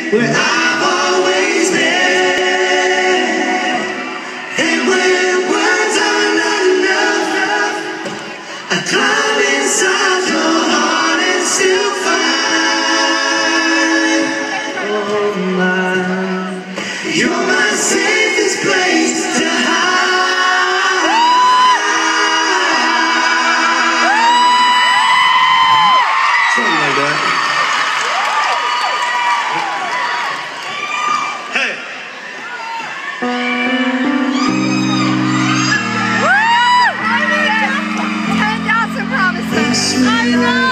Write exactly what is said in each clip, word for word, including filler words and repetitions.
where I've always been. And when words are not enough, I climb inside your heart and still find, oh my, you're my safest place to hide. Something like that. Hey. ten thousand promises. I know,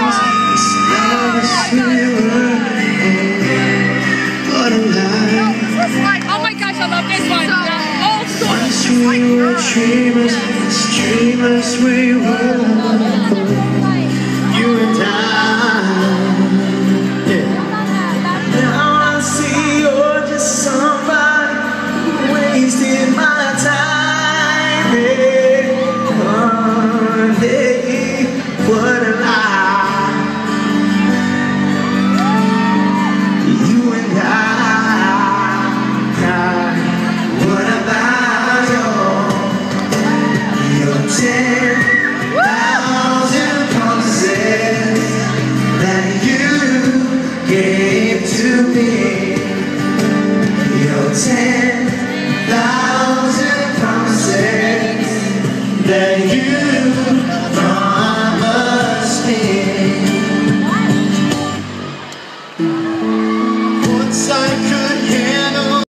oh my gosh, I love this one. Old school. We were dreamers, dreamers we were, you and I. Yeah. Now I see you're just somebody who wasted my time. Yeah.